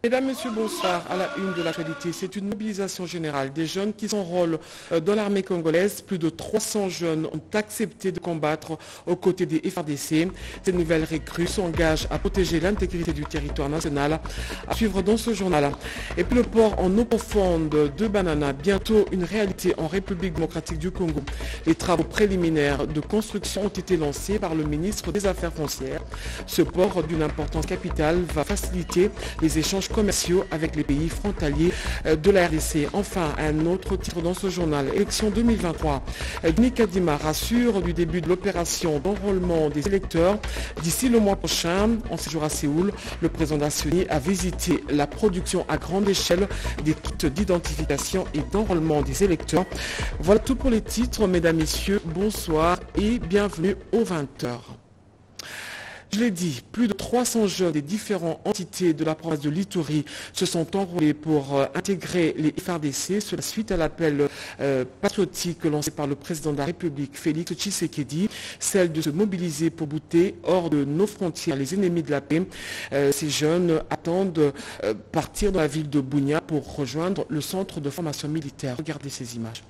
Mesdames, Messieurs, bonsoir. À la une de l'actualité, c'est une mobilisation générale des jeunes qui s'enrôlent dans l'armée congolaise. Plus de 300 jeunes ont accepté de combattre aux côtés des FARDC. Ces nouvelles recrues s'engagent à protéger l'intégrité du territoire national. À suivre dans ce journal. Et puis le port en eau profonde de Banana, bientôt une réalité en République démocratique du Congo. Les travaux préliminaires de construction ont été lancés par le ministre des Affaires foncières. Ce port d'une importance capitale va faciliter les échanges commerciaux avec les pays frontaliers de la RDC. Enfin, un autre titre dans ce journal, élection 2023. Denis Kadima rassure du début de l'opération d'enrôlement des électeurs d'ici le mois prochain. En séjour à Séoul, le président Nassoni a visité la production à grande échelle des kits d'identification et d'enrôlement des électeurs. Voilà tout pour les titres, mesdames, messieurs. Bonsoir et bienvenue aux 20h. Je l'ai dit, plus de 300 jeunes des différentes entités de la province de l'Ituri se sont enrôlés pour intégrer les FARDC, cela suite à l'appel patriotique lancé par le président de la République, Félix Tshisekedi, celle de se mobiliser pour bouter hors de nos frontières les ennemis de la paix. Ces jeunes attendent partir dans la ville de Bunia pour rejoindre le centre de formation militaire. Regardez ces images.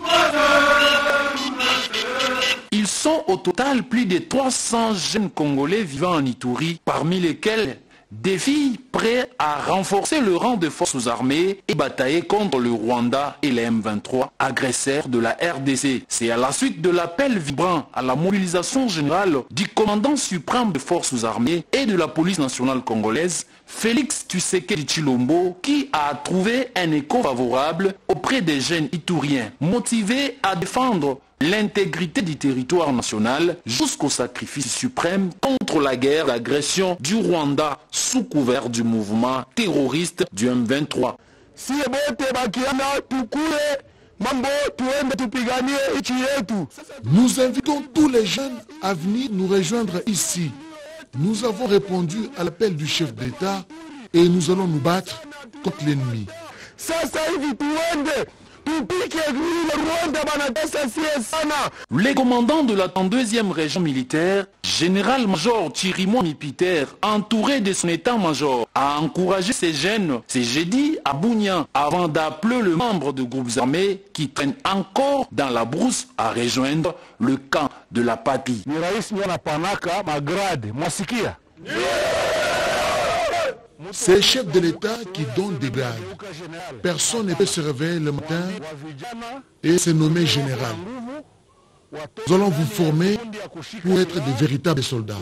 Ils sont au total plus de 300 jeunes Congolais vivant en Ituri, parmi lesquels des filles prêtes à renforcer le rang des forces armées et batailler contre le Rwanda et les M23, agresseurs de la RDC. C'est à la suite de l'appel vibrant à la mobilisation générale du commandant suprême des forces armées et de la police nationale congolaise, Félix Tshisekedi Tshilombo, qui a trouvé un écho favorable auprès des jeunes Ituriens, motivés à défendre l'intégrité du territoire national jusqu'au sacrifice suprême contre la guerre d'agression du Rwanda sous couvert du mouvement terroriste du M23. Nous invitons tous les jeunes à venir nous rejoindre ici. Nous avons répondu à l'appel du chef d'État et nous allons nous battre contre l'ennemi. Les commandants de la 32e région militaire, général-major Chirimwa Mipiter, entouré de son état-major, a encouragé ces jeunes ce jeudi à Bunia avant d'appeler le membre de groupes armés qui traînent encore dans la brousse à rejoindre le camp de la patrie. C'est le chef de l'État qui donne des grades. Personne ne peut se réveiller le matin et se nommer général. Nous allons vous former pour être de véritables soldats.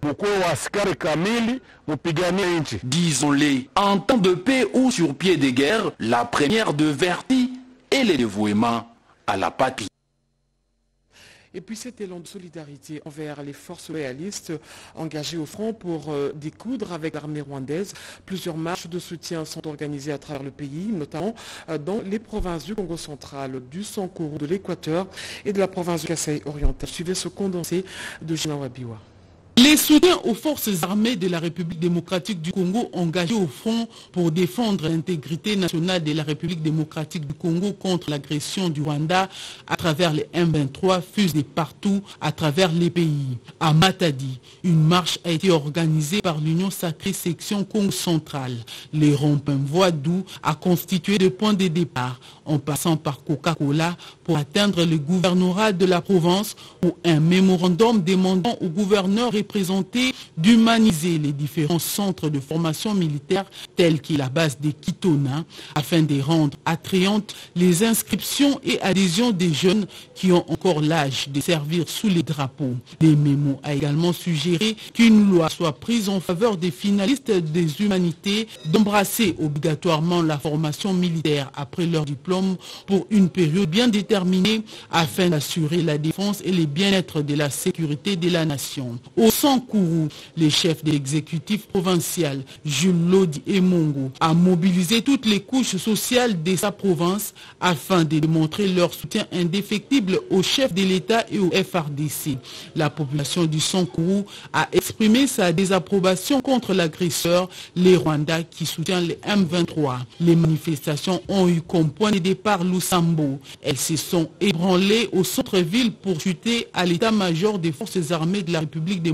Disons-les, en temps de paix ou sur pied de guerre, la première de vertu et le dévouement à la patrie. Et puis cet élan de solidarité envers les forces loyalistes engagées au front pour découdre avec l'armée rwandaise. Plusieurs marches de soutien sont organisées à travers le pays, notamment dans les provinces du Congo central, du Sankourou, de l'Équateur et de la province du Kasaï oriental. Suivez ce condensé de Gina Wabiwa. Les soutiens aux forces armées de la République démocratique du Congo engagées au front pour défendre l'intégrité nationale de la République démocratique du Congo contre l'agression du Rwanda à travers les M23 fusent de partout à travers les pays. À Matadi, une marche a été organisée par l'Union Sacrée Section Congo Centrale. Les Rompin-Voidou a constitué des points de départ en passant par Coca-Cola pour atteindre le gouvernorat de la province où un mémorandum demandant au gouverneur représenté d'humaniser les différents centres de formation militaire tels que la base des Kitona afin de rendre attrayantes les inscriptions et adhésions des jeunes qui ont encore l'âge de servir sous les drapeaux. Les mémos a également suggéré qu'une loi soit prise en faveur des finalistes des humanités d'embrasser obligatoirement la formation militaire après leur diplôme pour une période bien déterminée afin d'assurer la défense et le bien-être de la sécurité de la nation. Au Sankourou, le chef de l'exécutif provincial, Jules Lodi Emongo, a mobilisé toutes les couches sociales de sa province afin de démontrer leur soutien indéfectible au chef de l'État et au FARDC. La population du Sankourou a exprimé sa désapprobation contre l'agresseur, les Rwandais qui soutient les M23. Les manifestations ont eu comme point de départ Lusambo. Elles se sont ébranlées au centre-ville pour chuter à l'état-major des forces armées de la République démocratique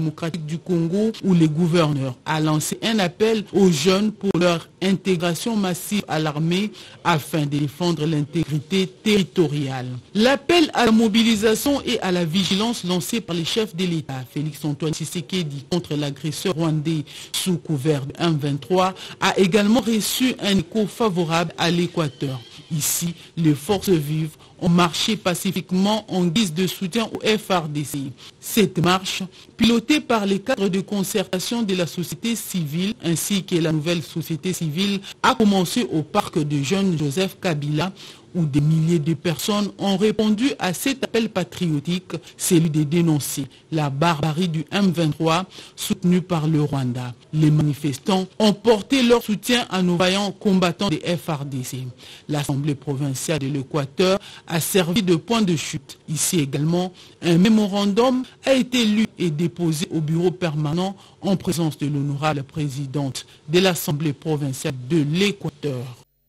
démocratique du Congo, où le gouverneur a lancé un appel aux jeunes pour leur intégration massive à l'armée afin de défendre l'intégrité territoriale. L'appel à la mobilisation et à la vigilance lancé par les chefs de l'État, Félix-Antoine Tshisekedi, contre l'agresseur rwandais sous couvert de M23, a également reçu un écho favorable à l'Équateur. Ici, les forces vives ont marché pacifiquement en guise de soutien au FARDC. Cette marche, pilotée par les cadres de concertation de la société civile ainsi que la nouvelle société civile, a commencé au parc de jeunes Joseph Kabila, où des milliers de personnes ont répondu à cet appel patriotique, celui de dénoncer la barbarie du M23 soutenu par le Rwanda. Les manifestants ont porté leur soutien à nos vaillants combattants des FARDC. L'Assemblée provinciale de l'Équateur a servi de point de chute. Ici également, un mémorandum a été lu et déposé au bureau permanent en présence de l'honorable présidente de l'Assemblée provinciale de l'Équateur.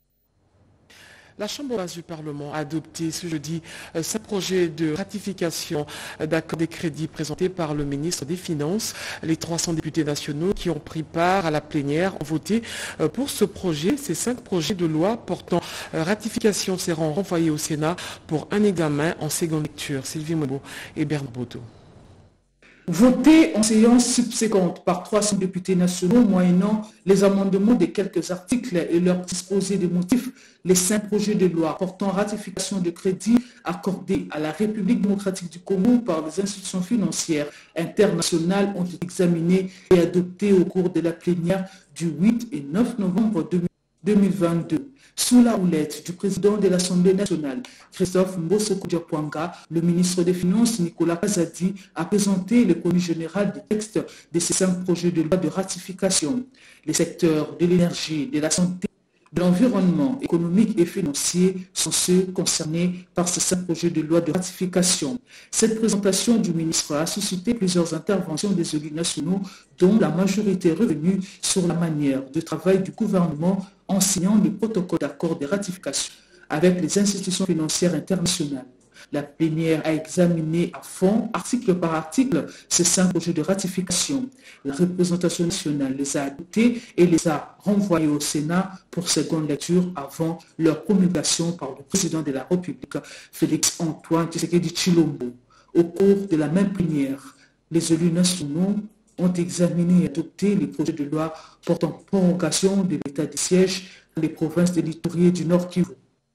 La Chambre basse du Parlement a adopté ce jeudi 5 projets de ratification d'accord des crédits présentés par le ministre des Finances. Les 300 députés nationaux qui ont pris part à la plénière ont voté pour ce projet. Ces 5 projets de loi portant ratification seront renvoyés au Sénat pour un examen en seconde lecture. Sylvie Mwebo et Bernard Boto. Voté en séance subséquente par 300 députés nationaux, moyennant les amendements de quelques articles et leur disposé de motifs, les 5 projets de loi portant ratification de crédits accordés à la République démocratique du Congo par les institutions financières internationales ont été examinés et adoptés au cours de la plénière du 8 et 9 novembre 2022. Sous la houlette du président de l'Assemblée nationale, Christophe Mbosso-Koudiapwanga, le ministre des Finances, Nicolas Kazadi, a présenté le contenu général des textes de ces 5 projets de loi de ratification. Les secteurs de l'énergie, de la santé, de l'environnement économique et financier sont ceux concernés par ces 5 projets de loi de ratification. Cette présentation du ministre a suscité plusieurs interventions des élus nationaux, dont la majorité est revenue sur la manière de travail du gouvernement en signant le protocole d'accord de ratification avec les institutions financières internationales. La plénière a examiné à fond, article par article, ces 5 projets de ratification. La représentation nationale les a adoptés et les a renvoyés au Sénat pour seconde lecture avant leur promulgation par le président de la République, Félix-Antoine Tshisekedi Tshilombo. Au cours de la même plénière, les élus nationaux ont examiné et adopté les projets de loi portant prorogation de l'état de siège dans les provinces de l'Ituri et du Nord Kivu.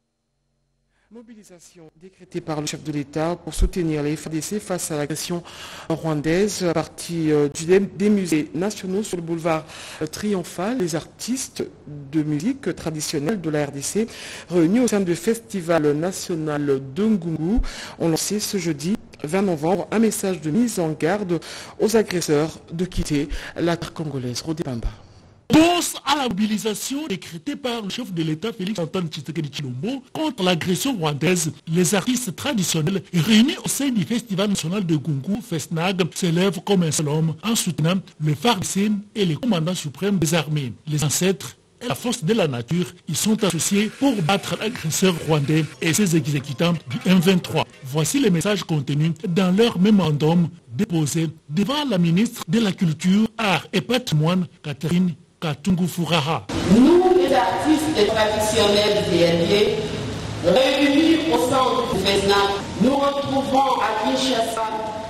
Mobilisation décrétée par le chef de l'État pour soutenir les FARDC face à l'agression rwandaise. À partir des musées nationaux sur le boulevard Triomphal, les artistes de musique traditionnelle de la RDC réunis au sein du Festival national de Ngungu ont lancé ce jeudi 20 novembre un message de mise en garde aux agresseurs de quitter la terre congolaise. Rodé Bamba. Pense à la mobilisation décrétée par le chef de l'État Félix-Antoine Tshisekedi Tshilombo contre l'agression rwandaise. Les artistes traditionnels réunis au sein du Festival national de Ngungu, FESNAG, s'élèvent comme un seul homme en soutenant le FARDC et les commandants suprêmes des armées. Les ancêtres et la force de la nature, ils sont associés pour battre l'agresseur rwandais et ses exécutants du M23. Voici les messages contenus dans leur mémorandum déposé devant la ministre de la Culture, Art et Patrimoine, Catherine Katungu Furaha. Nous, les artistes traditionnels DLD, réunis au centre du FESNAC, nous retrouvons à Kinshasa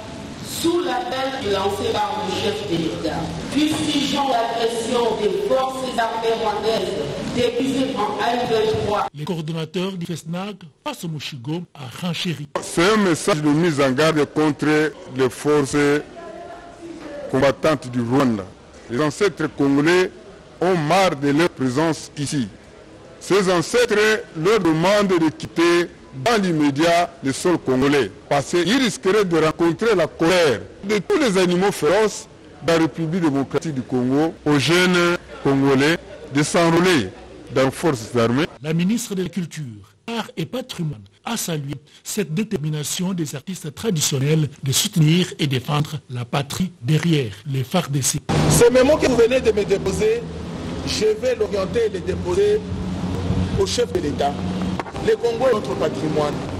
sous l'appel lancé par le chef de l'État. Fustigeons l'agression des forces armées rwandaises déguisées en M23. Les coordonnateurs du FESNAC, Passe Moshigo, a renchéri. C'est un message de mise en garde contre les forces combattantes du Rwanda. Les ancêtres congolais ont marre de leur présence ici. Ces ancêtres leur demandent de quitter dans l'immédiat le sol congolais, parce qu'ils risqueraient de rencontrer la colère de tous les animaux féroces de la République démocratique du Congo, aux jeunes congolais de s'enrôler dans les forces armées. La ministre de la Culture, Art et Patrimoine a salué cette détermination des artistes traditionnels de soutenir et défendre la patrie derrière les FARDC. Ce mémo que vous venez de me déposer, je vais l'orienter et le déposer au chef de l'État. Le Congo est notre patrimoine.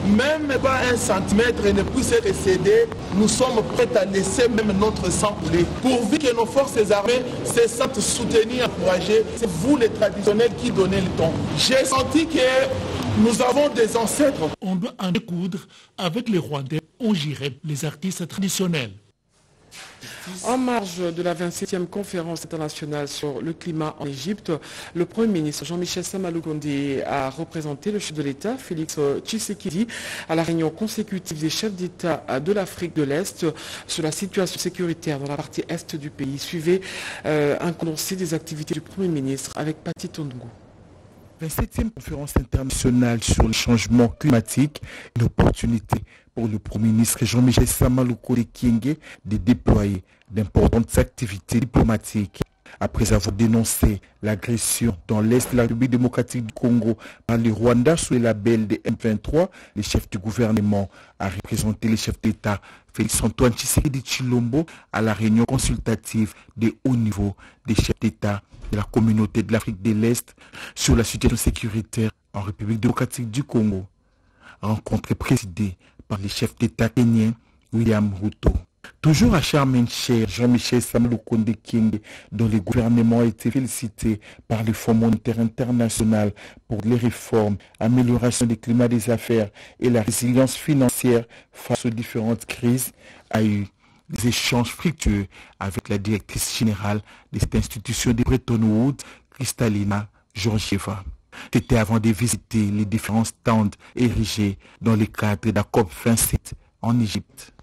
même pas 1 centimètre ne puisse être cédé, nous sommes prêts à laisser même notre sang couler. Pourvu que nos forces armées se sentent soutenues, encouragées, c'est vous les traditionnels qui donnez le ton. J'ai senti que nous avons des ancêtres. On doit en découdre avec les Rwandais, on girait les artistes traditionnels. En marge de la 27e conférence internationale sur le climat en Égypte, le Premier ministre Jean-Michel Samaloukonde a représenté le chef de l'État, Félix Tshisekedi, à la réunion consécutive des chefs d'État de l'Afrique de l'Est sur la situation sécuritaire dans la partie est du pays. Suivez un condensé des activités du Premier ministre avec Pati Tondou. 27e conférence internationale sur le changement climatique, une opportunité pour le Premier ministre Jean-Michel Samaloukonde Kyenge de déployer d'importantes activités diplomatiques. Après avoir dénoncé l'agression dans l'Est de la République démocratique du Congo par le Rwanda sous le label de M23, le chef du gouvernement a représenté le chef d'État Félix-Antoine Tshisekedi Tshilombo à la réunion consultative de haut niveau des chefs d'État de la communauté de l'Afrique de l'Est sur la situation sécuritaire en République démocratique du Congo. Rencontre présidée par le chef d'État kenyan William Ruto. Toujours à Charmencher, Jean-Michel Samaloukonde Kyenge, dont le gouvernement a été félicité par le Fonds monétaire international pour les réformes, amélioration du climat des affaires et la résilience financière face aux différentes crises, a eu des échanges fructueux avec la directrice générale de cette institution de Bretton Woods, Kristalina Georgieva. C'était avant de visiter les différents stands érigés dans le cadre de la COP27 en Égypte.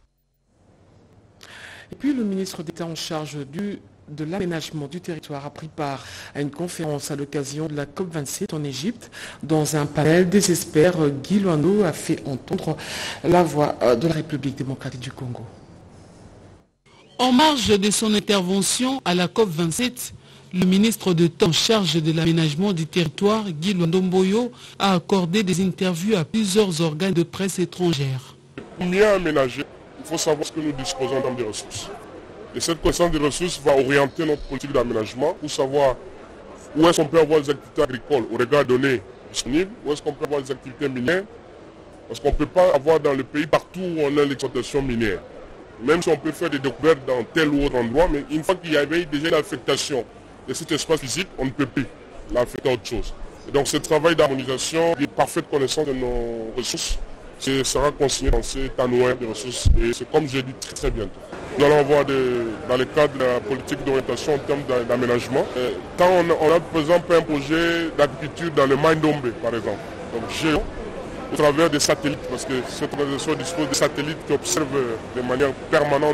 Et puis le ministre d'État en charge de l'aménagement du territoire a pris part à une conférence à l'occasion de la COP27 en Égypte. Dans un panel des experts, Guy Luando a fait entendre la voix de la République démocratique du Congo. En marge de son intervention à la COP27, le ministre d'État en charge de l'aménagement du territoire, Guy Luando Mboyo, a accordé des interviews à plusieurs organes de presse étrangères. Pour mieux aménager, il faut savoir ce que nous disposons en termes de ressources. Et cette connaissance des ressources va orienter notre politique d'aménagement pour savoir où est-ce qu'on peut avoir des activités agricoles au regard des données disponibles, où est-ce qu'on peut avoir des activités minières, parce qu'on ne peut pas avoir dans le pays partout où on a l'exploitation minière. Même si on peut faire des découvertes dans tel ou autre endroit, mais une fois qu'il y avait déjà une affectation de cet espace physique, on ne peut plus l'affecter à autre chose. Et donc ce travail d'harmonisation, de parfaite connaissance de nos ressources, sera consigné dans cet annuaire de ressources et c'est comme j'ai dit très bientôt. Nous allons voir dans le cadre de la politique d'orientation en termes d'aménagement. Quand on a par exemple un projet d'agriculture dans le Maindombe par exemple, donc géant, au travers des satellites, parce que cette organisation dispose de satellites qui observent de manière permanente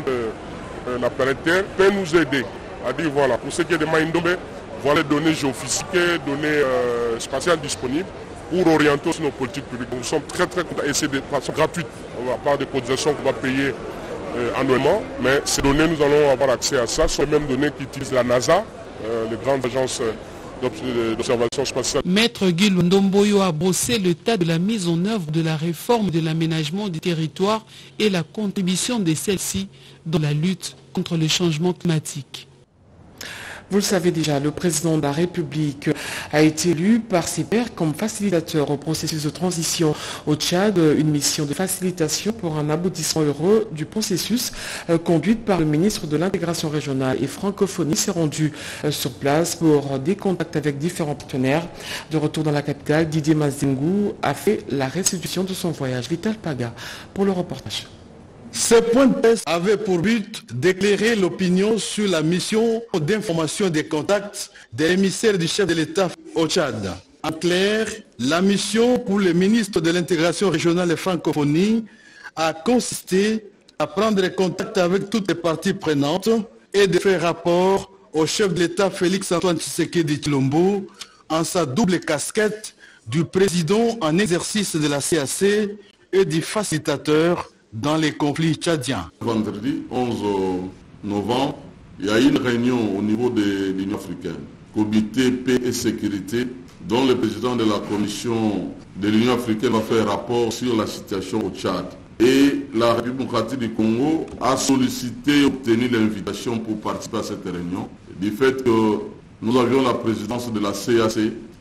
la planète Terre, peut nous aider à dire voilà, pour ce qui est de Maindombe, voilà les données géophysiques, données spatiales disponibles, pour orienter aussi nos politiques publiques. Nous sommes très contents et c'est de façon gratuite. On va pas des cotisations qu'on va payer annuellement, mais ces données, nous allons avoir accès à ça. Ce sont les mêmes données qu'utilisent la NASA, les grandes agences d'observation spatiale. Maître Guy Luando Mboyo a brossé le tas de la mise en œuvre de la réforme de l'aménagement du territoire et la contribution de celle-ci dans la lutte contre le changement climatique. Vous le savez déjà, le président de la République a été élu par ses pairs comme facilitateur au processus de transition au Tchad, une mission de facilitation pour un aboutissement heureux du processus conduite par le ministre de l'intégration régionale et francophonie s'est rendu sur place pour des contacts avec différents partenaires. De retour dans la capitale, Didier Mazingou a fait la restitution de son voyage. Vital Paga pour le reportage. Ce point de presse avait pour but d'éclairer l'opinion sur la mission d'information des contacts des émissaires du chef de l'État au Tchad. En clair, la mission pour le ministre de l'intégration régionale et francophonie a consisté à prendre contact avec toutes les parties prenantes et de faire rapport au chef de l'État Félix-Antoine Tshisekedi Tshilombo en sa double casquette du président en exercice de la CAC et du facilitateur dans les conflits tchadiens. Vendredi 11 novembre, il y a eu une réunion au niveau de l'Union africaine, comité paix et sécurité, dont le président de la commission de l'Union africaine va faire rapport sur la situation au Tchad. Et la République démocratique du Congo a sollicité et obtenu l'invitation pour participer à cette réunion, du fait que nous avions la présidence de la CAC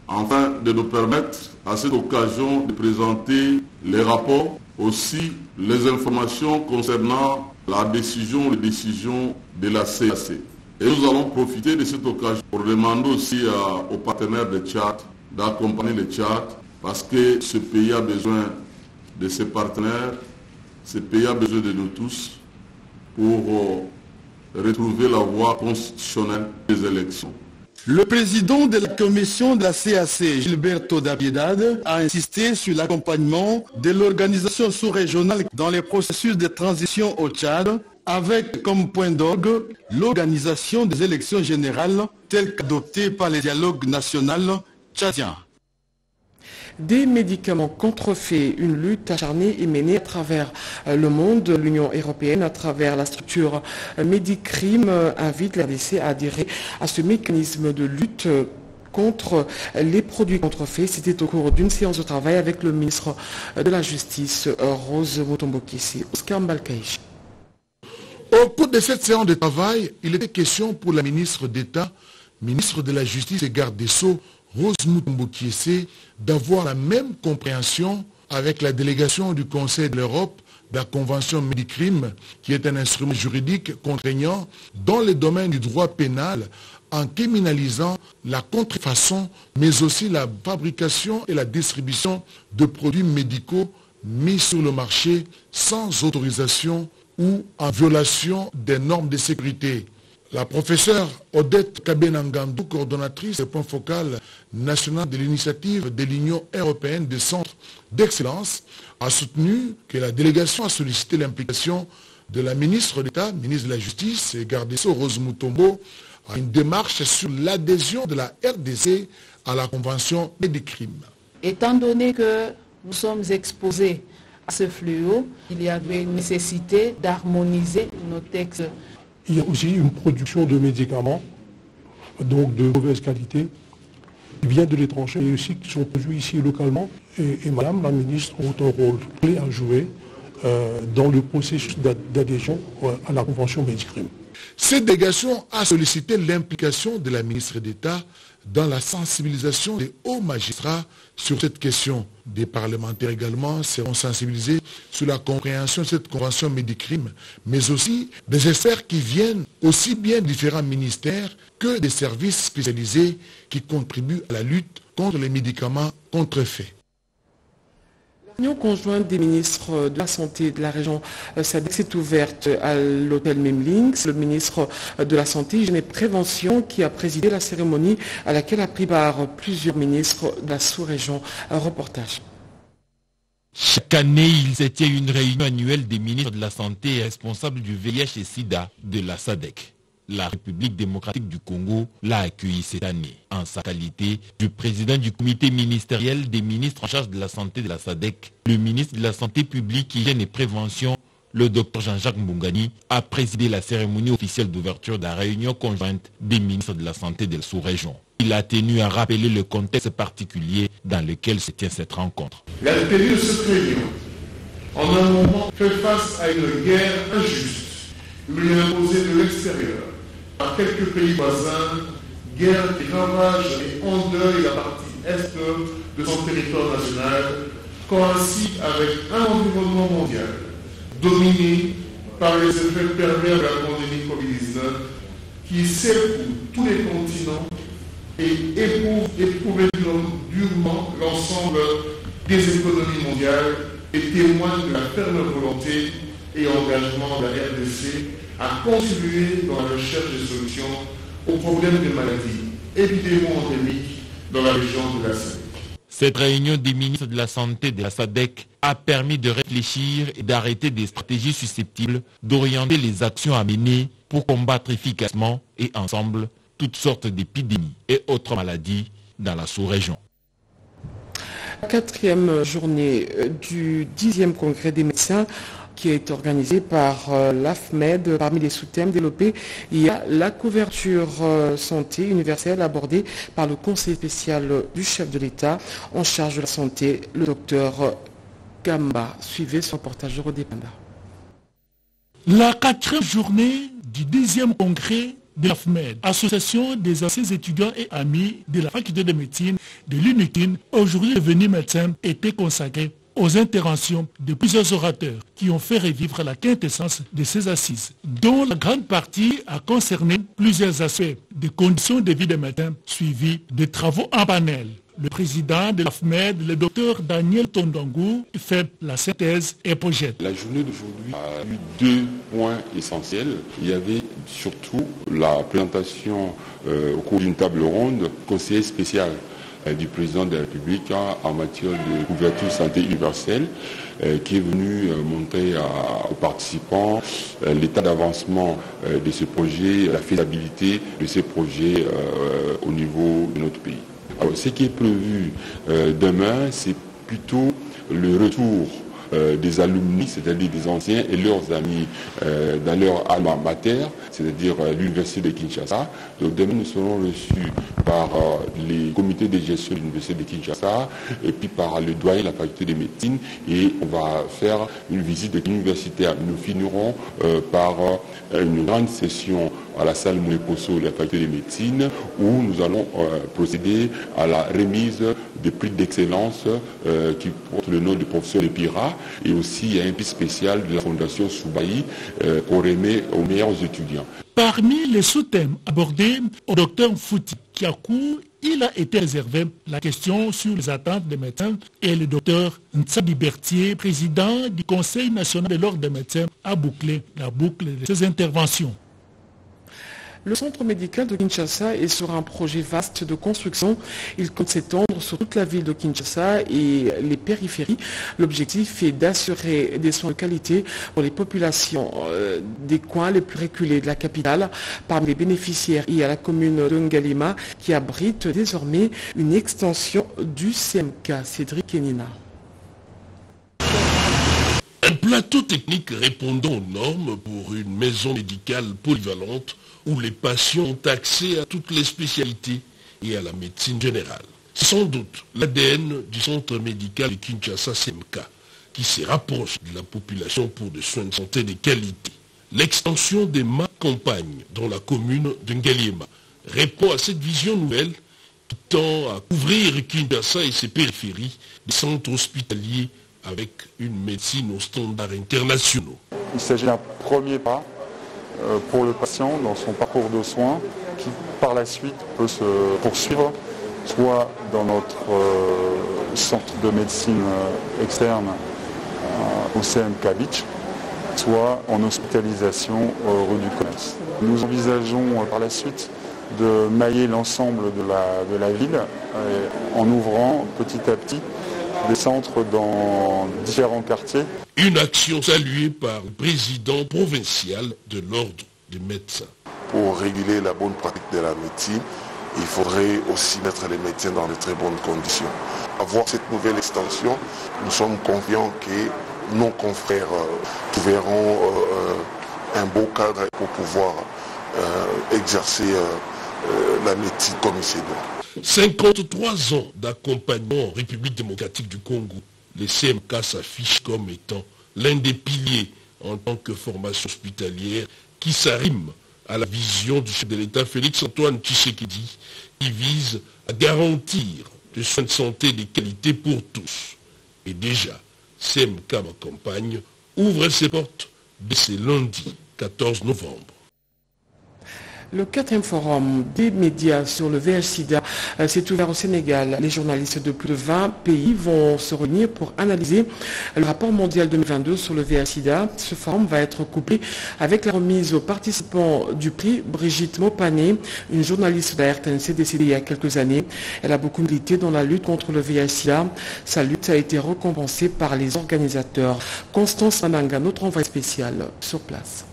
afin de nous permettre à cette occasion de présenter les rapports, aussi les informations concernant les décisions de la CAC. Et nous allons profiter de cette occasion pour demander aussi aux partenaires de Tchad d'accompagner le Tchad, parce que ce pays a besoin de ses partenaires, ce pays a besoin de nous tous pour retrouver la voie constitutionnelle des élections. Le président de la commission de la CAC, Gilberto da Piedade, a insisté sur l'accompagnement de l'organisation sous-régionale dans les processus de transition au Tchad, avec comme point d'orgue l'organisation des élections générales telles qu'adoptées par le dialogue national tchadien. Des médicaments contrefaits, une lutte acharnée est menée à travers le monde. L'Union européenne, à travers la structure Medicrime, invite la RDC à adhérer à ce mécanisme de lutte contre les produits contrefaits. C'était au cours d'une séance de travail avec le ministre de la Justice, Rose Mutombo-Kissi. Oscar Mbalkaïch. Au cours de cette séance de travail, il était question pour la ministre d'État, ministre de la Justice et garde des Sceaux, Rose Mutombo-Kissi, d'avoir la même compréhension avec la délégation du Conseil de l'Europe de la Convention Medicrime, qui est un instrument juridique contraignant dans le domaine du droit pénal, en criminalisant la contrefaçon, mais aussi la fabrication et la distribution de produits médicaux mis sur le marché sans autorisation ou en violation des normes de sécurité. La professeure Odette Kabenangandou, coordonnatrice du point focal national de l'initiative de l'Union européenne des centres d'excellence, a soutenu que la délégation a sollicité l'implication de la ministre d'État, ministre de la Justice et garde des Sceaux, Rose Mutombo, à une démarche sur l'adhésion de la RDC à la Convention Medicrime. Étant donné que nous sommes exposés à ce fléau, il y avait une nécessité d'harmoniser nos textes. Il y a aussi une production de médicaments, donc de mauvaise qualité, qui vient de l'étranger et aussi qui sont produits ici localement. Et Madame la ministre a un rôle clé à jouer dans le processus d'adhésion à la Convention Medicrime. Cette délégation a sollicité l'implication de la ministre d'État dans la sensibilisation des hauts magistrats sur cette question. Des parlementaires également seront sensibilisés sur la compréhension de cette convention Medicrime, mais aussi des experts qui viennent aussi bien de différents ministères que des services spécialisés qui contribuent à la lutte contre les médicaments contrefaits. L'Union conjointe des ministres de la Santé de la région SADC s'est ouverte à l'hôtel Memling. C'est le ministre de la Santé, Hygiène et Prévention qui a présidé la cérémonie à laquelle a pris part plusieurs ministres de la sous-région. Un reportage. Chaque année, il se tient une réunion annuelle des ministres de la Santé et responsables du VIH et SIDA de la SADC. La République démocratique du Congo l'a accueilli cette année en sa qualité du président du comité ministériel des ministres en charge de la santé de la SADC. Le ministre de la Santé publique, Hygiène et Prévention, le Dr Jean-Jacques Mbungani, a présidé la cérémonie officielle d'ouverture de la réunion conjointe des ministres de la Santé de la sous-région. Il a tenu à rappeler le contexte particulier dans lequel se tient cette rencontre. La tenue de cette réunion, en un moment, fait face à une guerre injuste, lui imposée de l'extérieur, par quelques pays voisins, guerre qui ravage et endeuille la partie est de son territoire national, coïncide avec un environnement mondial dominé par les effets pervers de la pandémie Covid-19 qui secoue tous les continents et éprouve durement l'ensemble des économies mondiales et témoigne de la ferme volonté et engagement de la RDC à contribuer dans la recherche de solutions aux problèmes de maladies évidemment endémiques dans la région de la SADC. Cette réunion des ministres de la Santé de la SADC a permis de réfléchir et d'arrêter des stratégies susceptibles d'orienter les actions à mener pour combattre efficacement et ensemble toutes sortes d'épidémies et autres maladies dans la sous-région. La 4e journée du 10e congrès des médecins qui est organisé par l'AFMED. Parmi les sous-thèmes développés, il y a la couverture santé universelle abordée par le conseil spécial du chef de l'État en charge de la santé, le docteur Gamba. Suivez ce reportage de Rodépanda. La 4e journée du 10e congrès de l'AFMED, association des anciens étudiants et amis de la faculté de médecine de l'UNIKIN, aujourd'hui devenus médecins, était consacré aux interventions de plusieurs orateurs qui ont fait revivre la quintessence de ces assises, dont la grande partie a concerné plusieurs aspects des conditions de vie des médecins suivis de travaux en panel. Le président de l'AFMED, le docteur Daniel Tondangou, fait la synthèse et projette. La journée d'aujourd'hui a eu deux points essentiels. Il y avait surtout la présentation au cours d'une table ronde, conseiller spécial du président de la République en matière de couverture santé universelle, qui est venu montrer aux participants l'état d'avancement de ce projet, la faisabilité de ces projets au niveau de notre pays. Alors, ce qui est prévu demain, c'est plutôt le retour des alumni, c'est-à-dire des anciens et leurs amis dans leur alma mater, c'est-à-dire l'université de Kinshasa. Donc demain, nous serons reçus par les comités de gestion de l'université de Kinshasa et puis par le doyen de la faculté de médecine, et on va faire une visite universitaire. Nous finirons par une grande session à la salle Mouleposo de la faculté de médecine, où nous allons procéder à la remise des prix d'excellence qui portent le nom du professeur de Pira, et aussi il y a un prix spécial de la fondation Soubaï qu'on remet aux meilleurs étudiants. Parmi les sous-thèmes abordés au docteur Fouti Kiakou, il a été réservé la question sur les attentes des médecins, et le docteur Ntsadi Berthier, président du Conseil national de l'ordre des médecins, a bouclé la boucle de ses interventions. Le centre médical de Kinshasa est sur un projet vaste de construction. Il compte s'étendre sur toute la ville de Kinshasa et les périphéries. L'objectif est d'assurer des soins de qualité pour les populations des coins les plus reculés de la capitale. Parmi les bénéficiaires, il y a la commune de Ngalima qui abrite désormais une extension du CMK. Cédric Kenina. Un plateau technique répondant aux normes pour une maison médicale polyvalente où les patients ont accès à toutes les spécialités et à la médecine générale. C'est sans doute l'ADN du centre médical de Kinshasa CMK qui se rapproche de la population pour des soins de santé de qualité. L'extension des campagnes dans la commune de Ngaliema répond à cette vision nouvelle qui tend à couvrir Kinshasa et ses périphéries des centres hospitaliers avec une médecine aux standards internationaux. Il s'agit d'un premier pas pour le patient dans son parcours de soins qui par la suite peut se poursuivre soit dans notre centre de médecine externe au CMK Beach, soit en hospitalisation rue du Commerce. Nous envisageons par la suite de mailler l'ensemble de la ville en ouvrant petit à petit des centres dans différents quartiers. Une action saluée par le président provincial de l'ordre des médecins. Pour réguler la bonne pratique de la médecine, il faudrait aussi mettre les médecins dans de très bonnes conditions. Avoir cette nouvelle extension, nous sommes confiants que nos confrères trouveront un beau cadre pour pouvoir exercer la médecine comme il se doit. 53 ans d'accompagnement en République démocratique du Congo, les CMK s'affichent comme étant l'un des piliers en tant que formation hospitalière qui s'arrime à la vision du chef de l'État Félix-Antoine Tshisekedi, qui vise à garantir des soins de santé de qualité pour tous. Et déjà, CMK ma campagne ouvre ses portes dès ce lundi 14 novembre. Le 4e forum des médias sur le VIH-Sida s'est ouvert au Sénégal. Les journalistes de plus de 20 pays vont se réunir pour analyser le rapport mondial 2022 sur le VIH-Sida. Ce forum va être couplé avec la remise aux participants du prix Brigitte Mopané, une journaliste de la RTNC décédée il y a quelques années. Elle a beaucoup milité dans la lutte contre le VIH-Sida. Sa lutte a été récompensée par les organisateurs. Constance Mananga, notre envoyée spéciale sur place.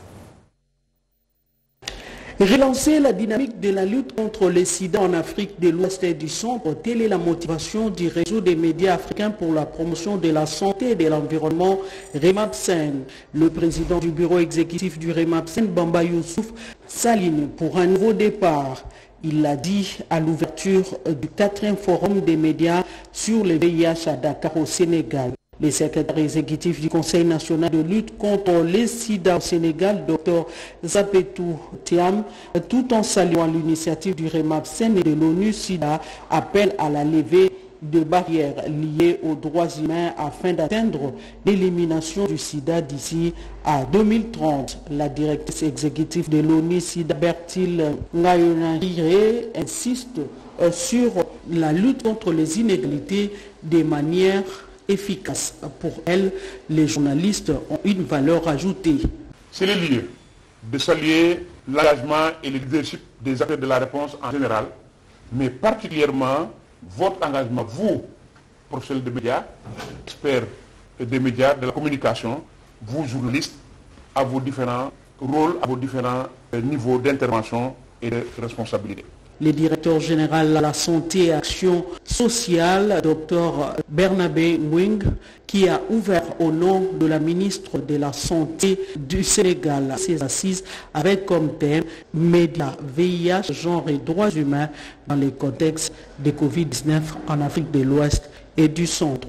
Relancer la dynamique de la lutte contre le sida en Afrique de l'Ouest et du Centre, telle est la motivation du réseau des médias africains pour la promotion de la santé et de l'environnement REMAPSEN. Le président du bureau exécutif du REMAPSEN, Bamba Youssouf, s'aligne pour un nouveau départ. Il l'a dit à l'ouverture du 4e forum des médias sur le VIH à Dakar au Sénégal. Le secrétaire exécutif du Conseil national de lutte contre les sida au Sénégal, Dr Zapetou Thiam, tout en saluant l'initiative du REMAPSEN et de l'ONU SIDA, appelle à la levée de barrières liées aux droits humains afin d'atteindre l'élimination du sida d'ici à 2030. La directrice exécutive de l'ONU SIDA, Bertil Ngayonahire, insiste sur la lutte contre les inégalités de manière efficace. Pour elle, les journalistes ont une valeur ajoutée. C'est le lieu de saluer l'engagement et le leadership des acteurs de la réponse en général, mais particulièrement votre engagement, vous, professionnels de médias, experts des médias, de la communication, vous, journalistes, à vos différents rôles, à vos différents niveaux d'intervention et de responsabilité. Le directeur général à la santé et action sociale, Dr Bernabé Mwing, qui a ouvert au nom de la ministre de la Santé du Sénégal ses assises avec comme thème médias, VIH, genre et droits humains dans le contexte de Covid-19 en Afrique de l'Ouest et du Centre.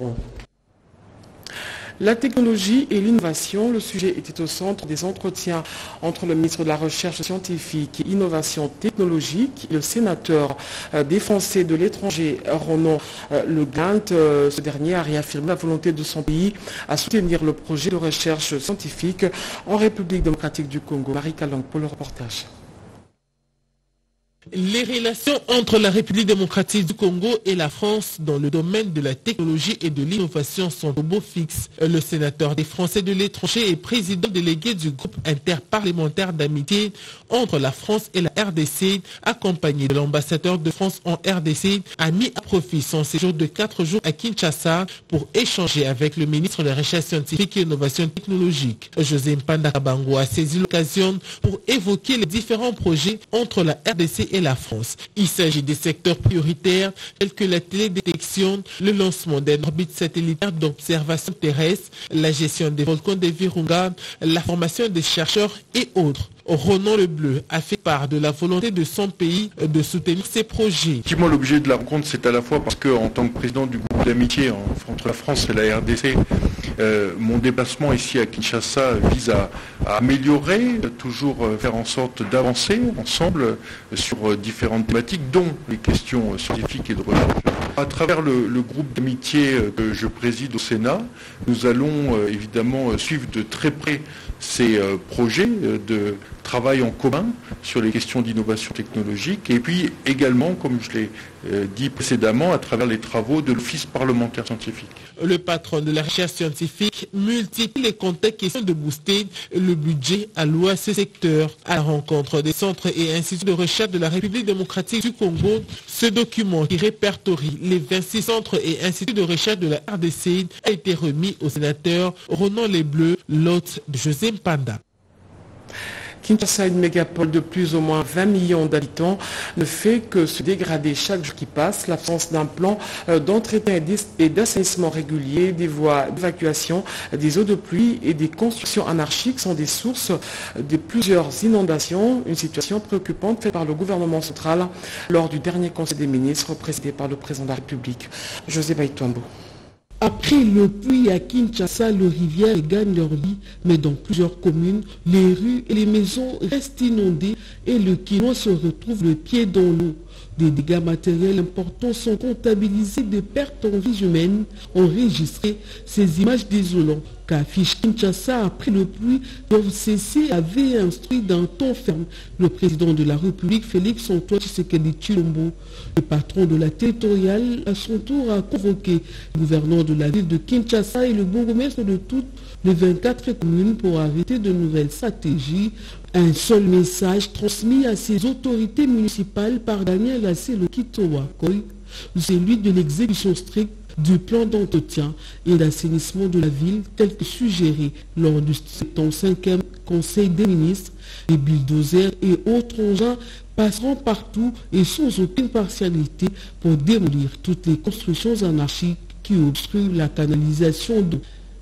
La technologie et l'innovation, le sujet était au centre des entretiens entre le ministre de la Recherche scientifique et Innovation technologique et le sénateur des Français de l'étranger, Ronan Le Gant. Ce dernier a réaffirmé la volonté de son pays à soutenir le projet de recherche scientifique en République démocratique du Congo. Marie Kalong pour le reportage. Les relations entre la République démocratique du Congo et la France dans le domaine de la technologie et de l'innovation sont au beau fixe. Le sénateur des Français de l'étranger et président délégué du groupe interparlementaire d'amitié entre la France et la RDC, accompagné de l'ambassadeur de France en RDC, a mis à profit son séjour de 4 jours à Kinshasa pour échanger avec le ministre de la Recherche scientifique et innovation technologique. José Mpanda Kabango a saisi l'occasion pour évoquer les différents projets entre la RDC et la France. Il s'agit des secteurs prioritaires tels que la télédétection, le lancement d'un orbite satellitaire d'observation terrestre, la gestion des volcans des Virunga, la formation des chercheurs et autres. Ronan Le Bleu a fait part de la volonté de son pays de soutenir ces projets. Effectivement, l'objet de la rencontre, c'est à la fois parce que, en tant que président du groupe d'amitié entre la France et la RDC, mon déplacement ici à Kinshasa vise à améliorer, toujours faire en sorte d'avancer ensemble sur différentes thématiques, dont les questions scientifiques et de recherche. À travers le groupe d'amitié que je préside au Sénat, nous allons évidemment suivre de très près ces projets de travail en commun sur les questions d'innovation technologique et puis également, comme je l'ai dit précédemment, à travers les travaux de l'Office parlementaire scientifique. Le patron de la recherche scientifique multiplie les contextes question de booster le budget alloué à ce secteur. À la rencontre des centres et instituts de recherche de la République démocratique du Congo, ce document qui répertorie les 26 centres et instituts de recherche de la RDC a été remis au sénateur Ronan Le Bleu, l'hôte de José Mpanda. Kinshasa, une mégapole de plus ou moins 20 millions d'habitants, ne fait que se dégrader chaque jour qui passe. L'absence d'un plan d'entretien et d'assainissement régulier, des voies d'évacuation, des eaux de pluie et des constructions anarchiques sont des sources de plusieurs inondations. Une situation préoccupante faite par le gouvernement central lors du dernier Conseil des ministres présidé par le président de la République, José Baïtombo. Après le pluie à Kinshasa, le rivière gagne leur lit, mais dans plusieurs communes, les rues et les maisons restent inondées et le Kinois se retrouve le pied dans l'eau. Des dégâts matériels importants sont comptabilisés, de pertes en vies humaines enregistrées. Ces images désolantes qu'affiche Kinshasa après le pluie doivent cesser, avait instruit d'un ton ferme le président de la République, Félix Antoine Tshisekedi Tshilombo. Le patron de la territoriale, à son tour, a convoqué le gouverneur de la ville de Kinshasa et le bourgmestre de toutes les 24 communes pour arrêter de nouvelles stratégies. Un seul message transmis à ces autorités municipales par Daniel Asselo Kitowakoy, celui de l'exécution stricte du plan d'entretien et d'assainissement de la ville tel que suggéré lors du 75e Conseil des ministres. Les bulldozers et autres engins passeront partout et sans aucune partialité pour démolir toutes les constructions anarchiques qui obstruent la canalisation d'eau.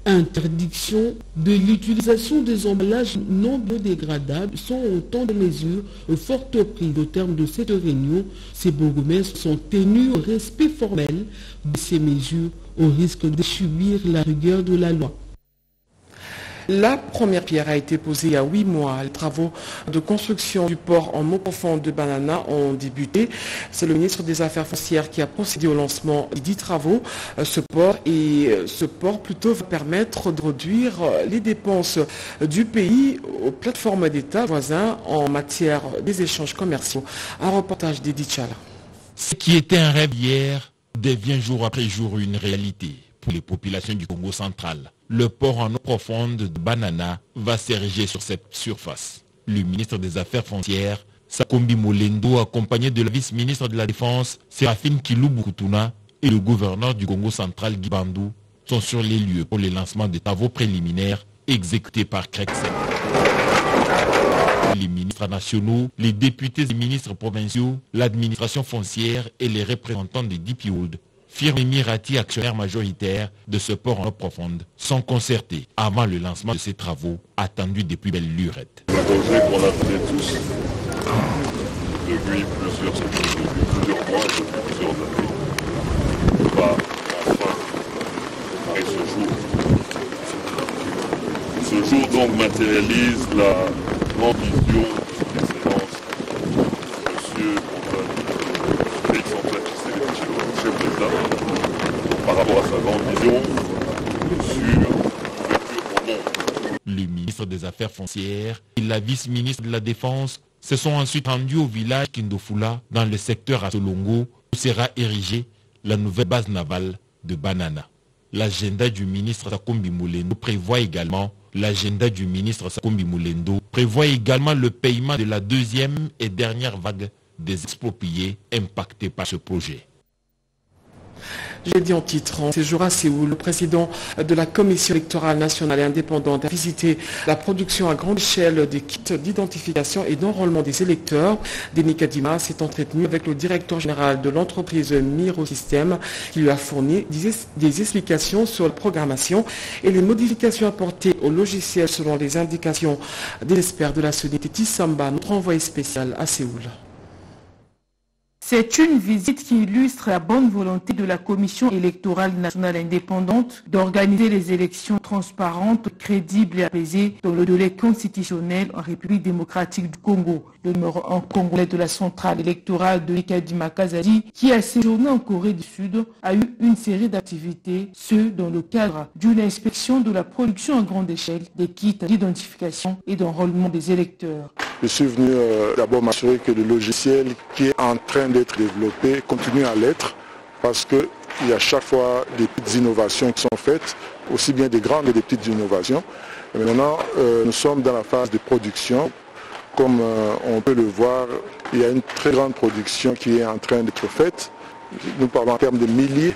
Interdiction de l'utilisation des emballages non biodégradables sont autant de mesures fortes prises au terme de cette réunion. Ces bourgmestres sont tenus au respect formel de ces mesures au risque de subir la rigueur de la loi. La première pierre a été posée il y a 8 mois. Les travaux de construction du port en eau profonde de Banana ont débuté. C'est le ministre des Affaires foncières qui a procédé au lancement des 10 travaux. Ce port plutôt va permettre de réduire les dépenses du pays aux plateformes d'État voisins en matière des échanges commerciaux. Un reportage d'Edith Chala. Ce qui était un rêve hier devient jour après jour une réalité pour les populations du Congo central. Le port en eau profonde de Banana va s'ériger sur cette surface. Le ministre des Affaires foncières, Sakombi Molendo, accompagné de la vice-ministre de la Défense, Séraphine Kilubu-Kutuna, et le gouverneur du Congo central, Guy Bandou, sont sur les lieux pour le lancement des travaux préliminaires exécutés par Crexel. Les ministres nationaux, les députés et ministres provinciaux, l'administration foncière et les représentants des DPOD, firme Mirati, actionnaire majoritaire de ce port en eau profonde, sont concertés avant le lancement de ces travaux attendus depuis belle lurette. Un projet qu'on a fait tous depuis plusieurs mois, depuis plusieurs années, va enfin et ce jour donc matérialise la grande vision de l'excellence de M. Félix Antoine Tshisekedi Tshilombo, chef d'État, par rapport à sa grande vision sur l'ouverture au monde. Le ministre des Affaires foncières et la vice-ministre de la Défense se sont ensuite rendus au village Kindofula dans le secteur à Solongo où sera érigée la nouvelle base navale de Banana. L'agenda du ministre Sakombi Molendo prévoit également le paiement de la deuxième et dernière vague des expropriés impactés par ce projet. J'ai dit en titre, en séjour à Séoul, le président de la Commission électorale nationale et indépendante a visité la production à grande échelle des kits d'identification et d'enrôlement des électeurs. Denis Kadima s'est entretenu avec le directeur général de l'entreprise Mirosystem qui lui a fourni des explications sur la programmation et les modifications apportées au logiciel selon les indications des experts de la société Tissamba, notre envoyé spécial à Séoul. C'est une visite qui illustre la bonne volonté de la Commission électorale nationale indépendante d'organiser les élections transparentes, crédibles et apaisées dans le délai constitutionnel en République démocratique du Congo. Le numéro 1 congolais de la centrale électorale de Kadima Kazadi, qui a séjourné en Corée du Sud, a eu une série d'activités, dans le cadre d'une inspection de la production à grande échelle des kits d'identification et d'enrôlement des électeurs. Je suis venu d'abord m'assurer que le logiciel qui est en train d'être développé continue à l'être parce qu'il y a chaque fois des petites innovations qui sont faites, aussi bien des grandes que des petites innovations. Et maintenant, nous sommes dans la phase de production. Comme on peut le voir, il y a une très grande production qui est en train d'être faite. Nous parlons en termes de milliers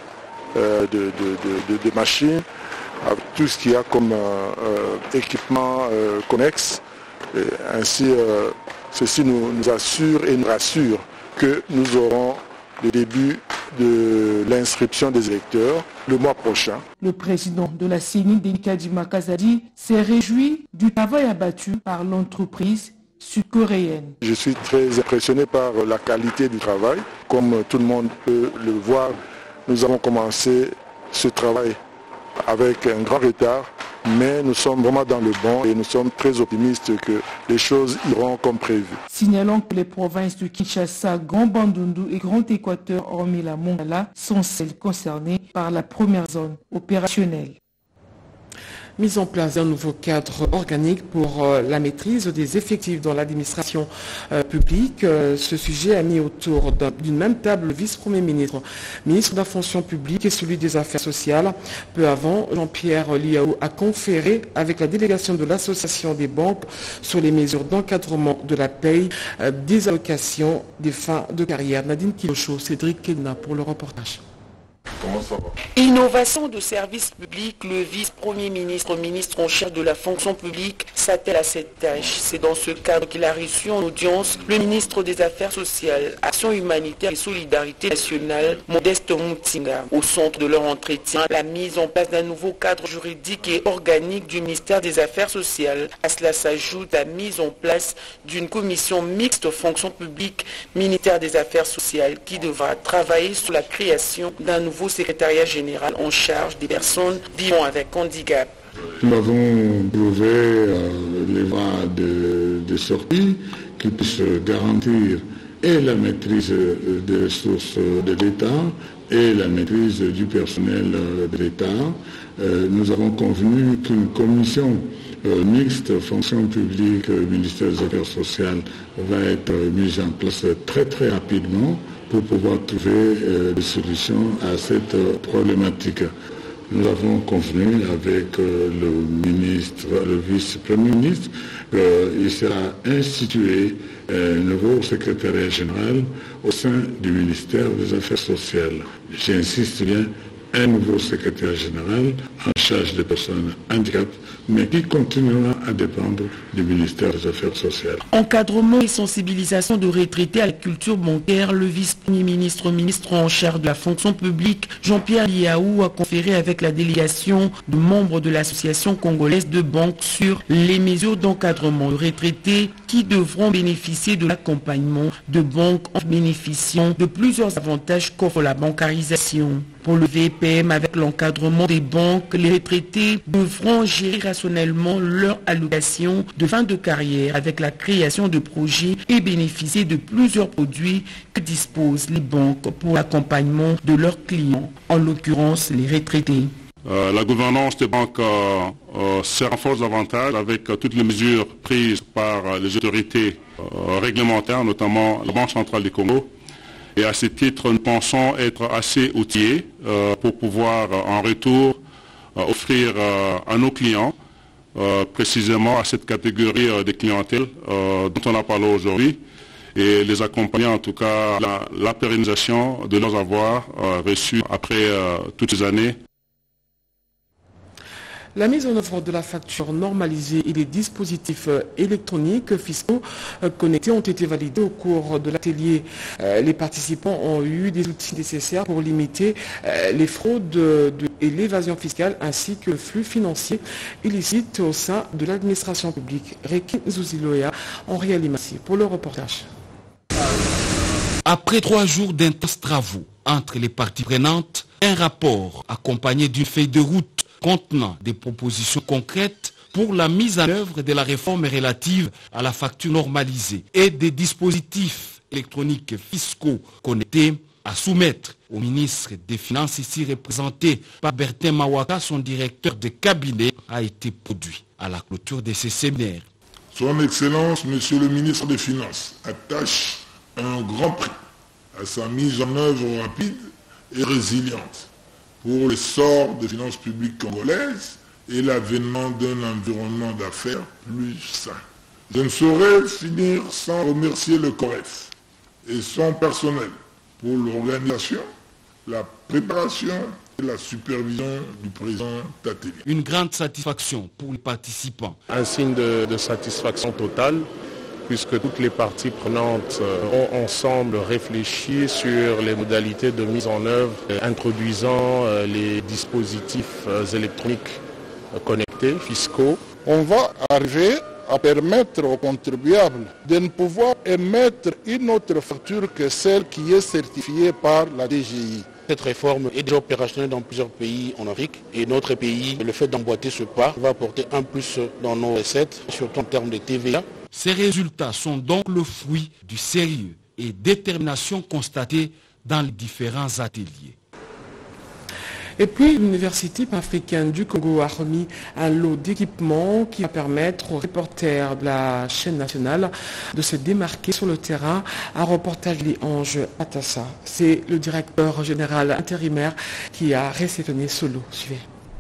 de machines, avec tout ce qu'il y a comme équipement connexe. Et ainsi, ceci nous assure et nous rassure que nous aurons le début de l'inscription des électeurs le mois prochain. Le président de la CENI, Denis Kadima Kazadi, s'est réjoui du travail abattu par l'entreprise sud-coréenne. Je suis très impressionné par la qualité du travail. Comme tout le monde peut le voir, nous avons commencé ce travail avec un grand retard, mais nous sommes vraiment dans le bon et nous sommes très optimistes que les choses iront comme prévu. Signalons que les provinces de Kinshasa, Grand Bandundu et Grand Équateur, hormis la Mongala, sont celles concernées par la première zone opérationnelle. Mise en place d'un nouveau cadre organique pour la maîtrise des effectifs dans l'administration publique. Ce sujet a mis autour d'une même table le vice-premier ministre, ministre de la fonction publique et celui des affaires sociales. Peu avant, Jean-Pierre Liaou a conféré avec la délégation de l'association des banques sur les mesures d'encadrement de la paye des allocations des fins de carrière. Nadine Kilocho, Cédric Kedna pour le reportage. Comment ça va? Innovation de service public, le vice-premier ministre, ministre en charge de la fonction publique, s'attelle à cette tâche. C'est dans ce cadre qu'il a reçu en audience le ministre des Affaires sociales, Action humanitaire et solidarité nationale, Modeste Moutinga. Au centre de leur entretien, la mise en place d'un nouveau cadre juridique et organique du ministère des Affaires sociales. À cela s'ajoute la mise en place d'une commission mixte fonction publique ministère des Affaires sociales qui devra travailler sur la création d'un nouveau secrétariat général en charge des personnes vivant avec handicap. Nous avons trouvé les voies de sortie qui puissent garantir et la maîtrise des ressources de l'État et la maîtrise du personnel de l'État. Nous avons convenu qu'une commission mixte fonction publique ministère des Affaires sociales va être mise en place très rapidement pour pouvoir trouver des solutions à cette problématique. Nous avons convenu avec le vice-premier ministre qu'il sera institué un nouveau secrétariat général au sein du ministère des Affaires sociales. J'insiste bien, un nouveau secrétaire général en charge des personnes handicapées, mais qui continuera à dépendre du ministère des Affaires sociales. Encadrement et sensibilisation de retraités à la culture bancaire, le vice-premier ministre en charge de la fonction publique, Jean-Pierre Liaou, a conféré avec la délégation de membres de l'association congolaise de banques sur les mesures d'encadrement de retraités qui devront bénéficier de l'accompagnement de banques en bénéficiant de plusieurs avantages qu'offre la bancarisation. Pour le VPM, avec l'encadrement des banques, les retraités devront gérer rationnellement leur allocation de fin de carrière avec la création de projets et bénéficier de plusieurs produits que disposent les banques pour l'accompagnement de leurs clients, en l'occurrence les retraités. La gouvernance des banques se renforce davantage avec toutes les mesures prises par les autorités réglementaires, notamment la Banque centrale du Congo. Et à ce titre, nous pensons être assez outillés pour pouvoir en retour offrir à nos clients, précisément à cette catégorie de clientèle dont on a parlé aujourd'hui, et les accompagner en tout cas à la pérennisation de leurs avoirs reçus après toutes ces années. La mise en œuvre de la facture normalisée et les dispositifs électroniques fiscaux connectés ont été validés au cours de l'atelier. Les participants ont eu des outils nécessaires pour limiter les fraudes et l'évasion fiscale ainsi que le flux financier illicite au sein de l'administration publique. Rekin Zouziloya en réanimation pour le reportage. Après 3 jours d'intenses travaux entre les parties prenantes, un rapport accompagné d'une feuille de route contenant des propositions concrètes pour la mise en œuvre de la réforme relative à la facture normalisée et des dispositifs électroniques fiscaux connectés à soumettre au ministre des Finances, ici représenté par Bertin Mawaka, son directeur de cabinet, a été produit à la clôture de ces séminaires. Son Excellence, Monsieur le ministre des Finances, attache un grand prix à sa mise en œuvre rapide et résiliente pour l'essor des finances publiques congolaises et l'avènement d'un environnement d'affaires plus sain. Je ne saurais finir sans remercier le COREF et son personnel pour l'organisation, la préparation et la supervision du président Tateli. Une grande satisfaction pour les participants. Un signe de satisfaction totale, puisque toutes les parties prenantes ont ensemble réfléchi sur les modalités de mise en œuvre, introduisant les dispositifs électroniques connectés, fiscaux. On va arriver à permettre aux contribuables de ne pouvoir émettre une autre facture que celle qui est certifiée par la DGI. Cette réforme est déjà opérationnelle dans plusieurs pays en Afrique et notre pays, le fait d'emboîter ce pas va apporter un plus dans nos recettes, surtout en termes de TVA. Ces résultats sont donc le fruit du sérieux et détermination constatée dans les différents ateliers. Et puis, l'Université africaine du Congo a remis un lot d'équipements qui va permettre aux reporters de la chaîne nationale de se démarquer sur le terrain. Un reportage d'Ange Atassa. C'est le directeur général intérimaire qui a réceptionné ce lot. Suivez.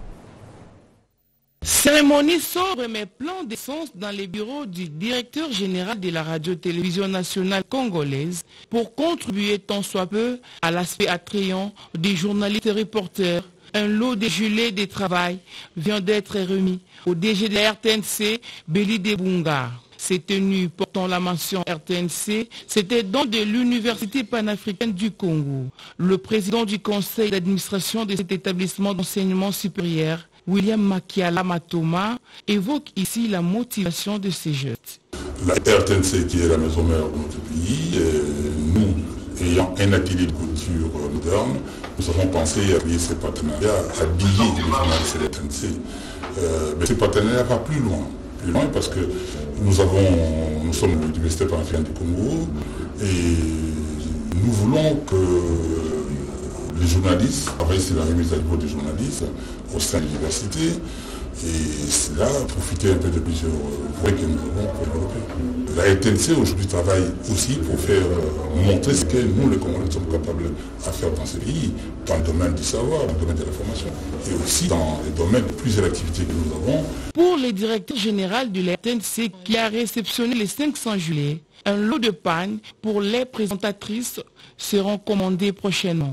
Cérémonie sobre mais plein d'essence dans les bureaux du directeur général de la radio-télévision nationale congolaise pour contribuer tant soit peu à l'aspect attrayant des journalistes et reporters. Un lot de gilets de travail vient d'être remis au DG de la RTNC, Béli Debunga. Ces tenues portant la mention RTNC, c'était dans de l'Université panafricaine du Congo. Le président du conseil d'administration de cet établissement d'enseignement supérieur, William Makiala Matoma, évoque ici la motivation de ces gestes. La RTNC, qui est la maison mère de notre pays, nous ayant un atelier de couture moderne, nous avons pensé à créer ces partenariats, à habiller les journalistes de la RTNC. Mais ces partenariats vont plus loin parce que nous sommes l'Université panafricaine du Congo et nous voulons que les journalistes travaillent sur la remise à niveau des journalistes au sein de l'université et cela profiter un peu de plusieurs voies que nous avons développées. La RTNC aujourd'hui travaille aussi pour faire montrer ce que nous les Congolais sommes capables à faire dans ce pays, dans le domaine du savoir, dans le domaine de la formation et aussi dans le domaine de plusieurs activités que nous avons. Pour le directeur général de la RTNC qui a réceptionné le 500 juillet, un lot de panne pour les présentatrices seront commandés prochainement.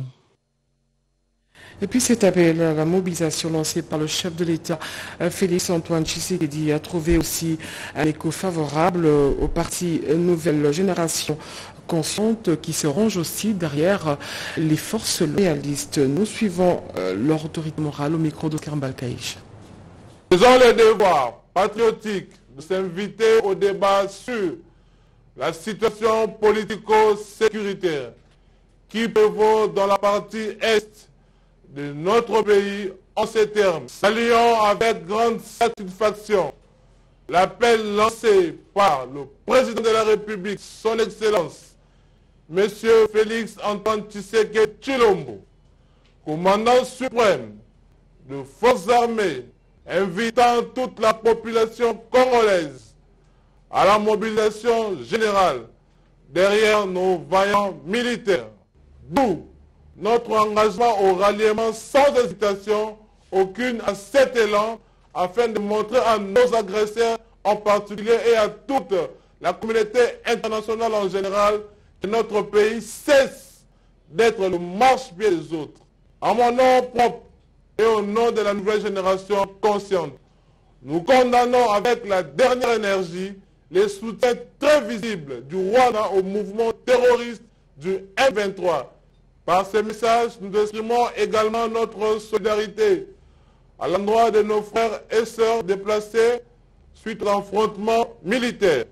Et puis cet appel à la mobilisation lancé par le chef de l'État, Félix Antoine Tshisekedi, a trouvé aussi un écho favorable au parti Nouvelle Génération consciente qui se range aussi derrière les forces loyalistes. Nous suivons leur autorité morale au micro d'Oscar Mbalkaïch. Nous avons le devoir patriotique de s'inviter au débat sur la situation politico-sécuritaire qui prévaut dans la partie Est de notre pays en ces termes. Saluons avec grande satisfaction l'appel lancé par le président de la République, son Excellence, M. Félix Antoine Tshisekedi Tshilombo, commandant suprême de forces armées, invitant toute la population congolaise à la mobilisation générale derrière nos vaillants militaires. D'où notre engagement au ralliement sans hésitation aucune à cet élan afin de montrer à nos agresseurs en particulier et à toute la communauté internationale en général que notre pays cesse d'être le marchepied des autres. En mon nom propre et au nom de la nouvelle génération consciente, nous condamnons avec la dernière énergie les soutiens très visibles du Rwanda au mouvement terroriste du M23. Par ces messages, nous exprimons également notre solidarité à l'endroit de nos frères et sœurs déplacés suite à l'affrontement militaire.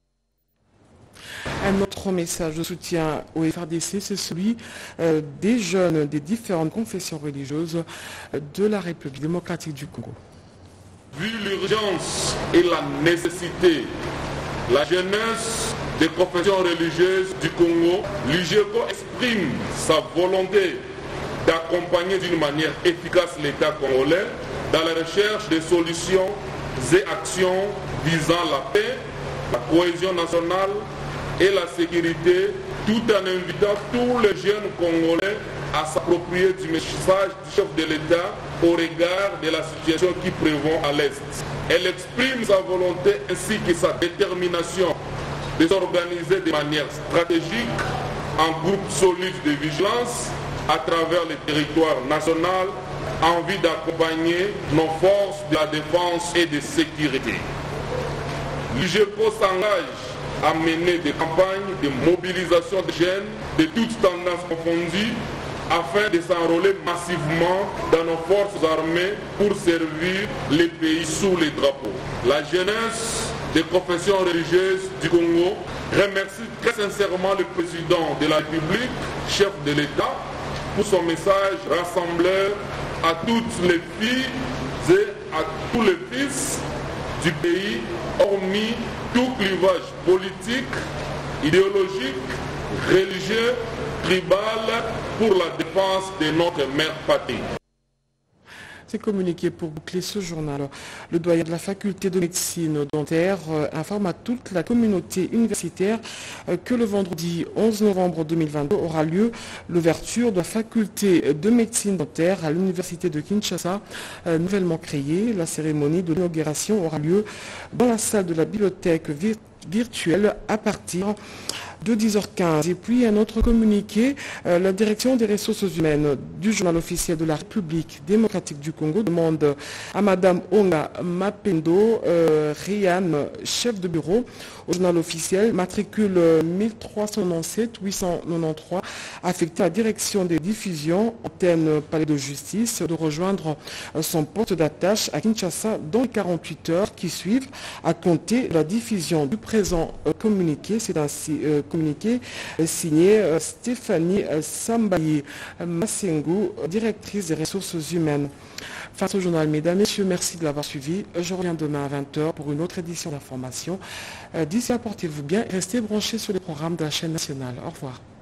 Un autre message de soutien au FRDC, c'est celui des jeunes des différentes confessions religieuses de la République démocratique du Congo. Vu l'urgence et la nécessité, la jeunesse des confessions religieuses du Congo, l'UGECO exprime sa volonté d'accompagner d'une manière efficace l'État congolais dans la recherche de solutions et actions visant la paix, la cohésion nationale et la sécurité, tout en invitant tous les jeunes Congolais à s'approprier du message du chef de l'État au regard de la situation qui prévaut à l'Est. Elle exprime sa volonté ainsi que sa détermination de s'organiser de manière stratégique en groupe solide de vigilance à travers le territoire national en vue d'accompagner nos forces de la défense et de sécurité. L'UGECO s'engage à mener des campagnes de mobilisation de jeunes de toutes tendances confondues afin de s'enrôler massivement dans nos forces armées pour servir les pays sous les drapeaux. La jeunesse des confessions religieuses du Congo remercie très sincèrement le président de la République, chef de l'État, pour son message rassembleur à toutes les filles et à tous les fils du pays, hormis tout clivage politique, idéologique, religieux, tribal, pour la défense de notre mère patrie. C'est communiqué pour boucler ce journal. Le doyen de la faculté de médecine dentaire informe à toute la communauté universitaire que le vendredi 11 novembre 2022 aura lieu l'ouverture de la faculté de médecine dentaire à l'université de Kinshasa, nouvellement créée. La cérémonie de l'inauguration aura lieu dans la salle de la bibliothèque virtuelle à partir de 10h15. Et puis un autre communiqué, la direction des ressources humaines du journal officiel de la République démocratique du Congo demande à Madame Onga Mapendo Rian, chef de bureau au journal officiel, matricule 1397-893, affecté à la direction des diffusions, antenne palais de justice, de rejoindre son poste d'attache à Kinshasa dans les 48 heures qui suivent à compter de la diffusion du présent communiqué. C'est un communiqué signé Stéphanie Sambayi Massengu, directrice des ressources humaines. Face au journal, mesdames, messieurs, merci de l'avoir suivi. Je reviens demain à 20h pour une autre édition d'information. D'ici là, portez-vous bien et restez branchés sur les programmes de la chaîne nationale. Au revoir.